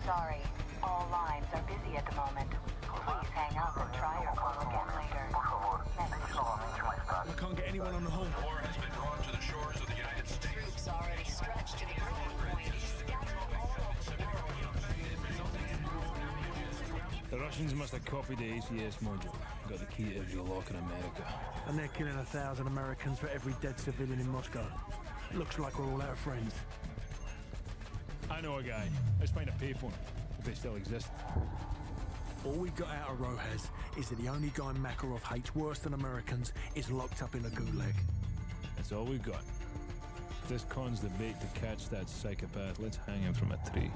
sorry. All lines are busy at the moment. Please hang up and try your call again later. I can't get anyone on the home. War has been drawn to the shores of the United States. Troops already stretched to the breaking point. The Russians must have copied the ACS module. Got the key to every lock in America. And they're killing 1,000 Americans for every dead civilian in Moscow. Looks like we're all out of friends. I know a guy. Let's find a payphone, if they still exist. All we got out of Rojas is that the only guy Makarov hates worse than Americans is locked up in a gulag. That's all we've got. If this con's the bait to catch that psychopath, let's hang him from a tree.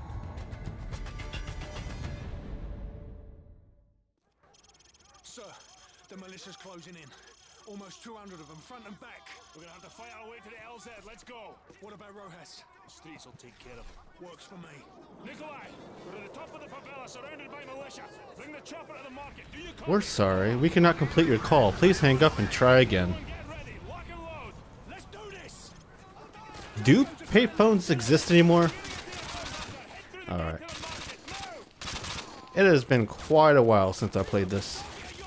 Sir, the militia's closing in. Almost 200 of them, front and back. We're gonna have to fight our way to the LZ. Let's go. What about Rojas? The streets will take care of it. Works for me. Nikolai, we're at the top of the favela, surrounded by militia. Bring the chopper to the market. Do you copy? We're sorry. We cannot complete your call. Please hang up and try again. Get ready. Lock and load. Let's do this. Do payphones exist anymore? Alright. It has been quite a while since I played this.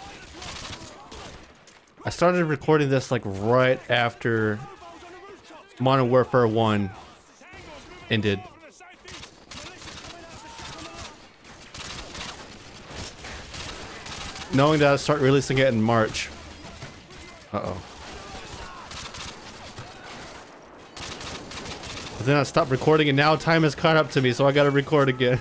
I started recording this like right after Modern Warfare 1 ended. Knowing that I'd start releasing it in March. Uh-oh. But then I stopped recording and now time has caught up to me, so I gotta record again.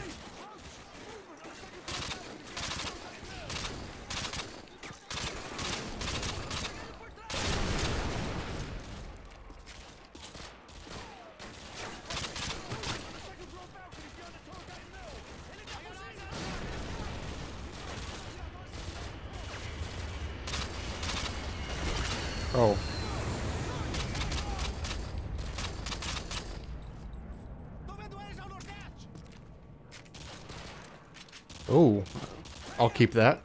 Oh. Oh, I'll keep that.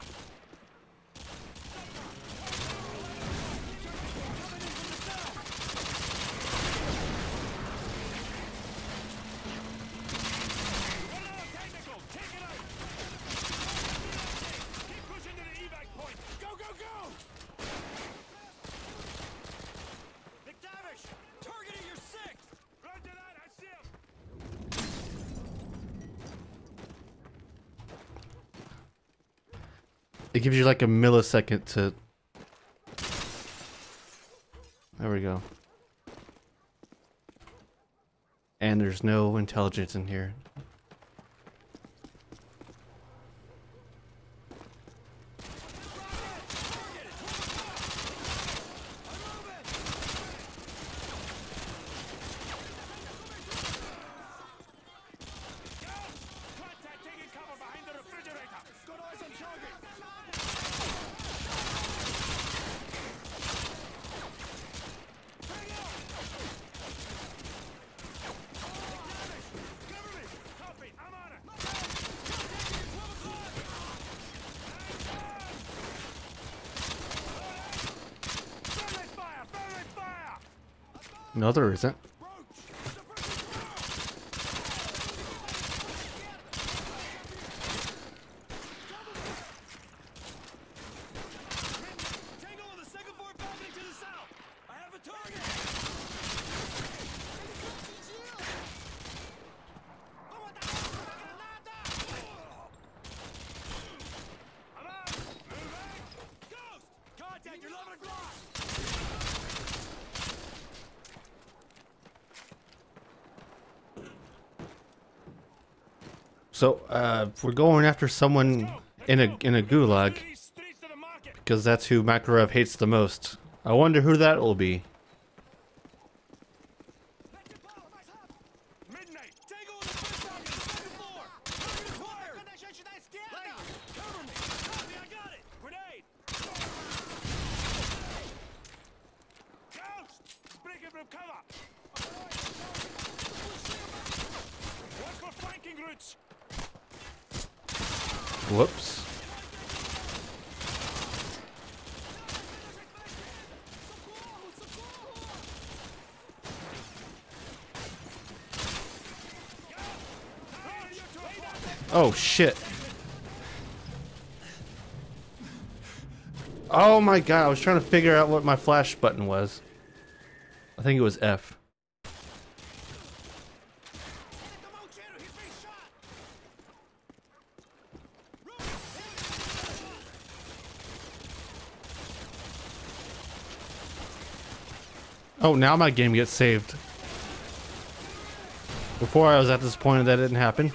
It gives you like a millisecond to... There we go. And there's no intelligence in here. No, there isn't. So, we're going after someone in a gulag because that's who Makarov hates the most. I wonder who that will be. Whoops. Oh shit. Oh my god, I was trying to figure out what my flash button was. I think it was F. Oh, now my game gets saved. Before I was at this point that didn't happen.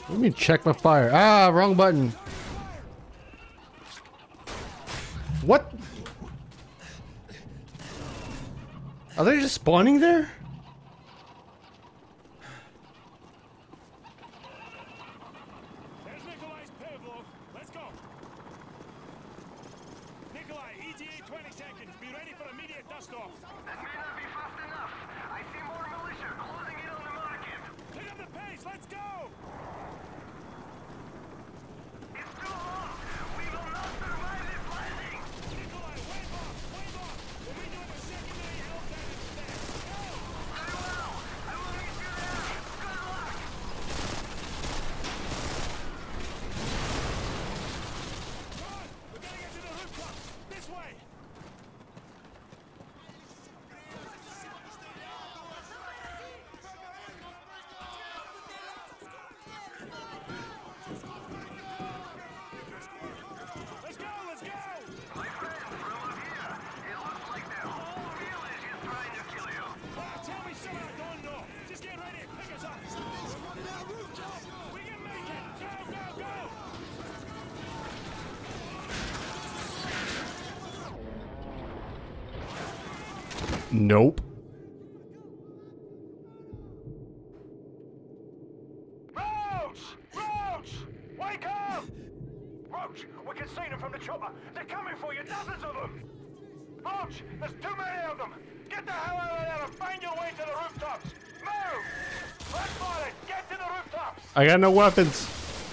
Let me check my fire. Ah, wrong button. What? Are they just spawning there? There's Nikolai's payload. Let's go. Nikolai, ETA 20 seconds. Be ready for immediate dust off. That may not be fast enough. I see more militia closing in on the market. Pick up the pace. Let's go. It's too long. We will not survive this landing. Nikolai, wave off. Wave off. We'll be doing a secondary Hellcat instead. Go. Very well. I will meet you there. Good luck. Come on. We're gonna get to the rooftops. This way. Let's go. Let's go. My friend, from up here, it looks like the whole village is trying to kill you. Tell me something I don't know. Just get ready and pick us up. We can make it. Go, go, go. Nope. Roach! Roach! Wake up! Roach, we can see them from the chopper. They're coming for you, dozens of them. Roach, there's too many of them. Get the hell out of there and find your way to the rooftops. Move! Let's fight it. Get to the rooftops. I got no weapons.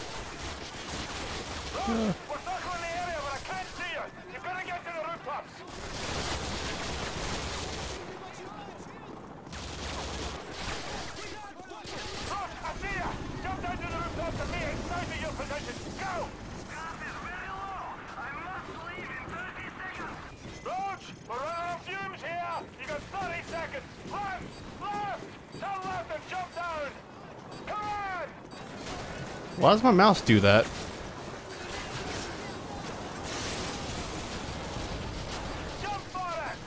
Roach, we're circling the area, but I can't see you. You better get to the rooftops. Roach, I see you. Jump down to the rooftops and be inside of your position. Go! Gas is very low. I must leave in 30 seconds. Roach, we're running on fumes here. You got 30 seconds. Left! Left! Turn left and jump down. Come on! Why does my mouse do that? Jump for it!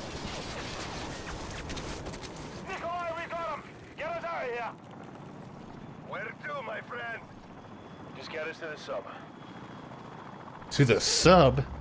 Nikolai, we got him. Get us out of here. Where to, my friend? Just get us to the sub. To the sub?